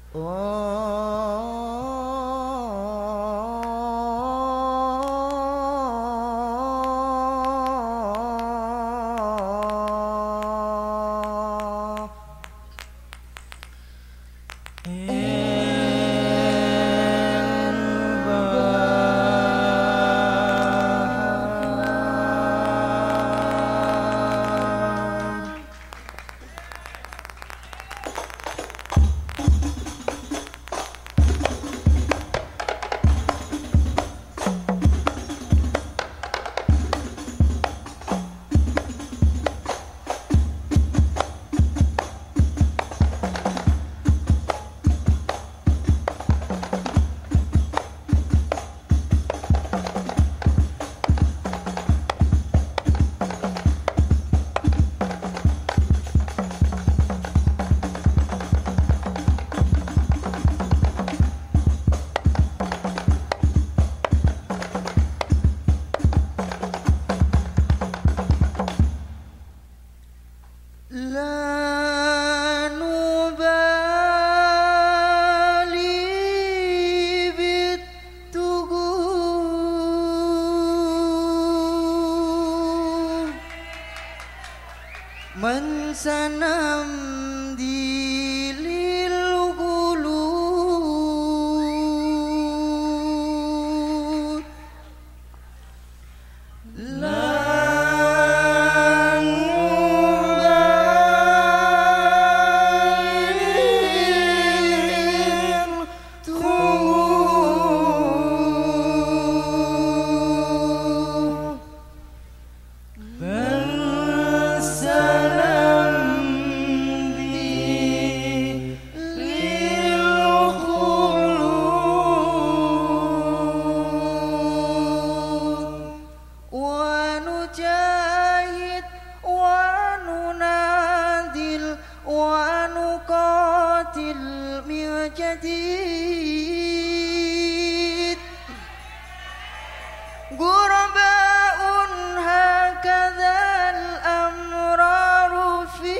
من sanam dilil gulud lan mubayin tuh جديد غرباء هكذا الأمرار في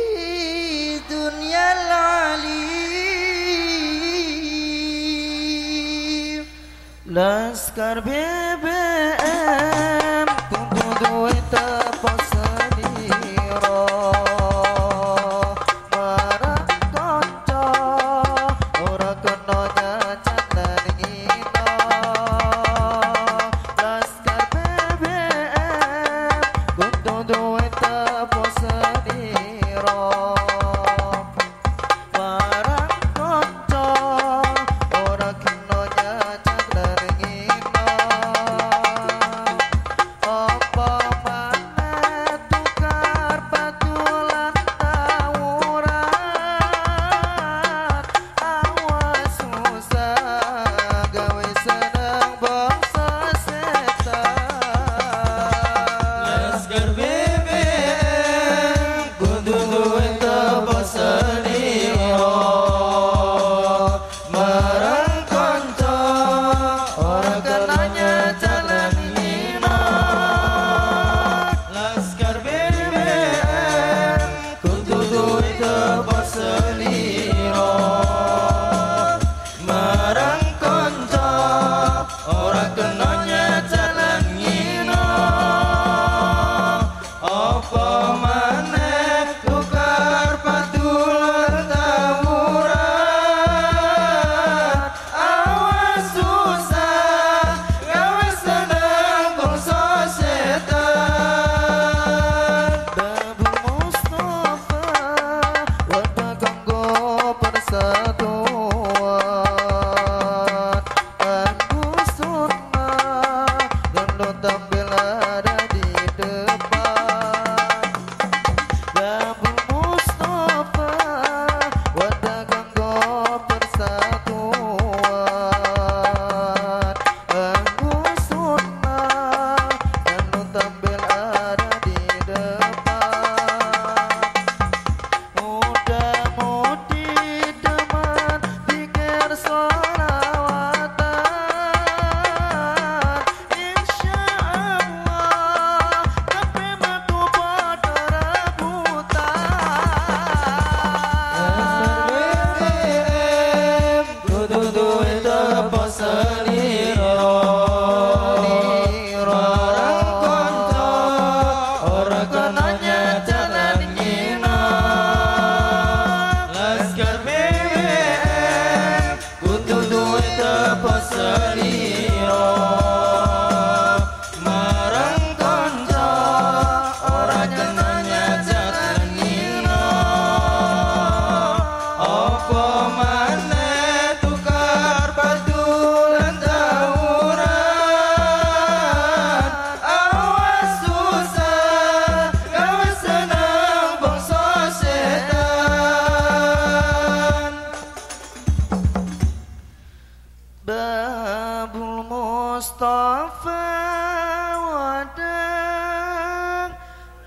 دنيا العليم Laskar BBM kudu duit apa sendiri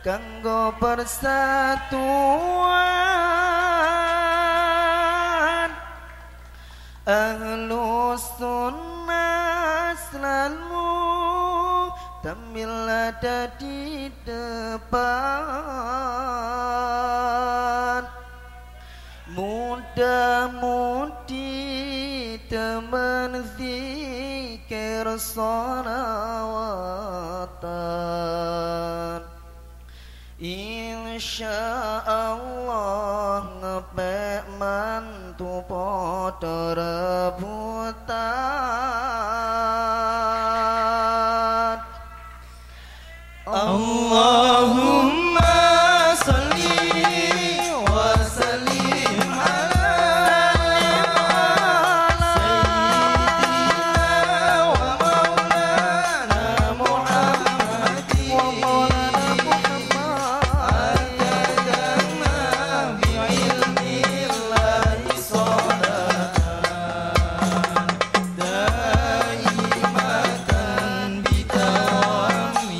kanggo persatuan ahlus sunnah selalu tampil ada di depan, mudah-mudi teman zikir salawatan. Insyaallah ngepek mantu podo rebutan. Allahumma salli wa sallim ala sayyidina wa maulana Muhammadin adadana bi'ilmillahi salatan daimatan bidawami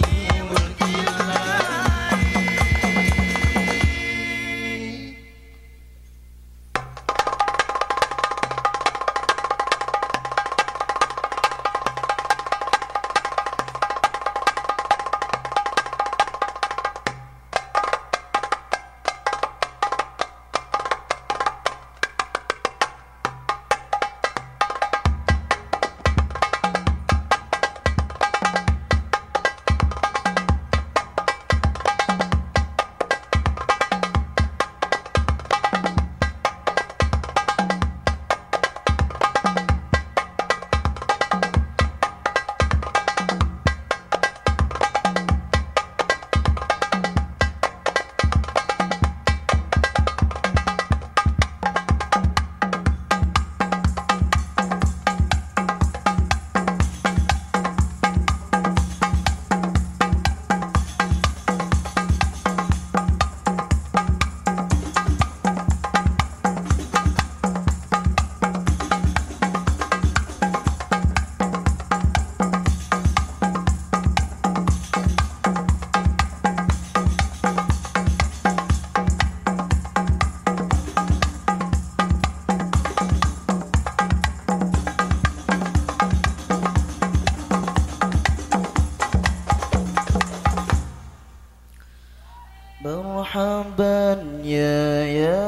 مرحبا يا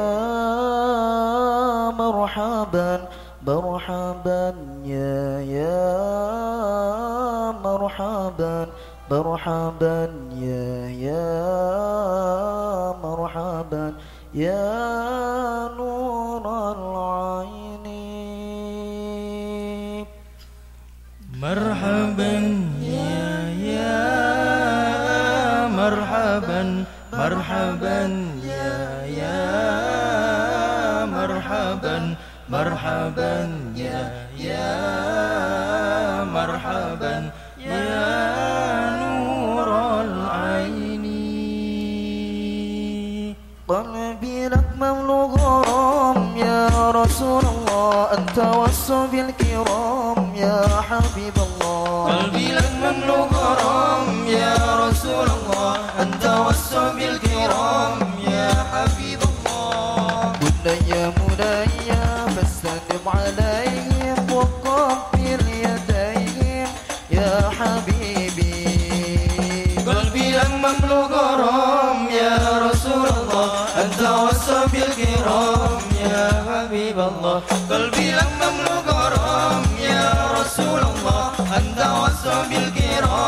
مرحبا مرحبا يا مرحبا مرحبا يا مرحبا يا نور العين مرحبا يا مرحبا مرحبا يا مرحبا مرحبا يا مرحبا يا نور العين. قلبي لك مملوء غرام يا رسول الله أنت والصحب الكرام يا حبيب الله. قلبي لك مملوء غرام يا رسول الله أنت والصحب الكرام يا حبيب الله. بني مني فاستلم عليهم وقبل يديهم يا حبيبي. قلبي لك مملوء غرام يا رسول الله أنت والصحب الكرام يا حبيب الله. قلبي لك مملوء غرام يا رسول الله أنت والصحب الكرام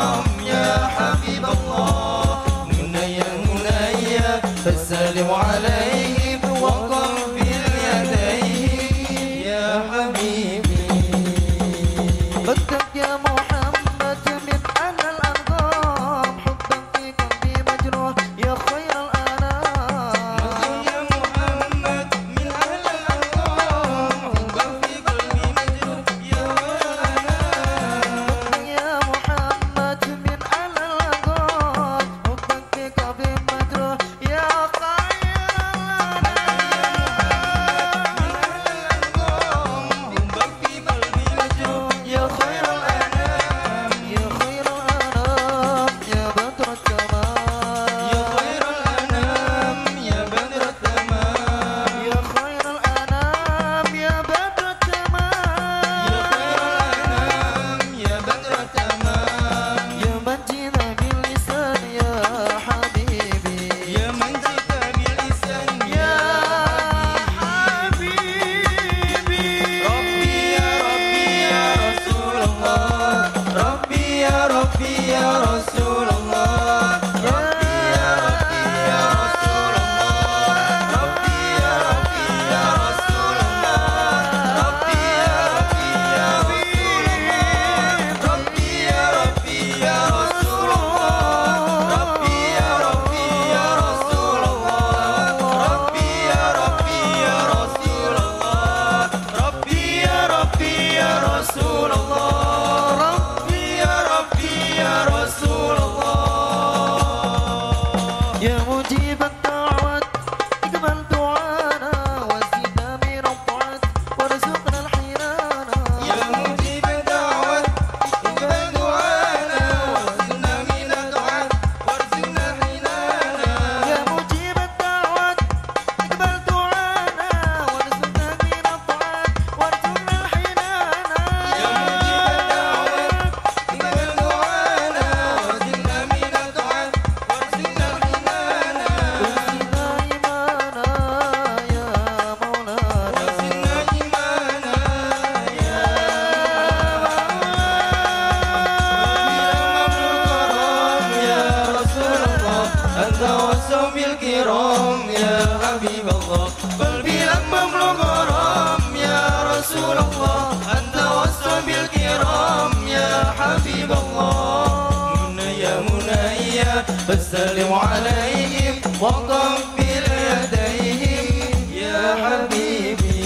فسلم عليهم وقبل يديهم يا حبيبي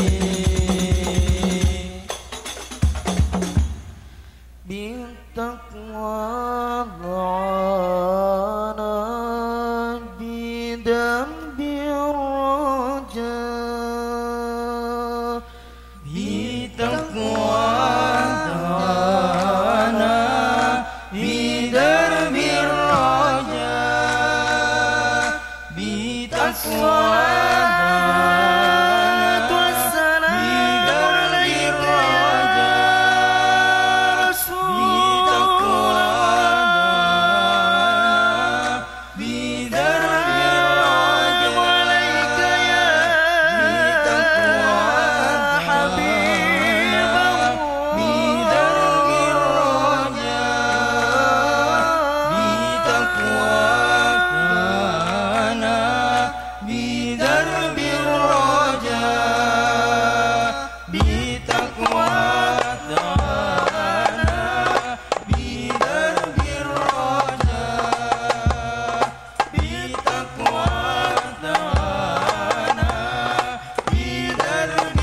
بالتقوى ضعانا بدم الرجاء بالتقوى ضعانا بدرب الرجاء الصلاة والسلام عليك يا رسول الله بدرب الرجاء عليك يا حبيب الله بدرب الرجاء بتقوى بدرب الرجاء بتقوى بدرب الرجاء بتقوى بدرب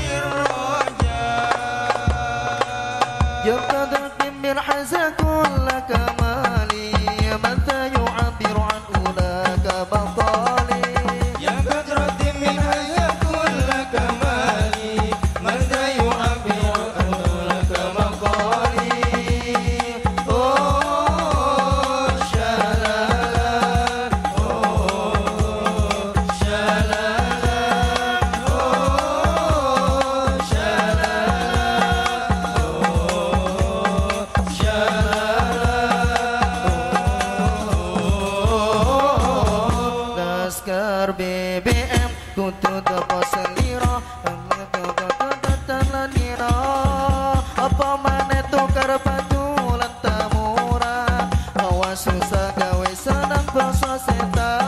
الرجاء يقتضي من حزن كل كمالي متى يعبر عن أولاك مطالي يا بدر من هيا كل كمالي ماذا يعبر لك مقالي أوه شلالا أوه شلالا أوه شلالا أوه شلالا Laskar BBM tuntut apa selira telanira apa mana tukar batu lantamura awas susah gawe senang bangsa setan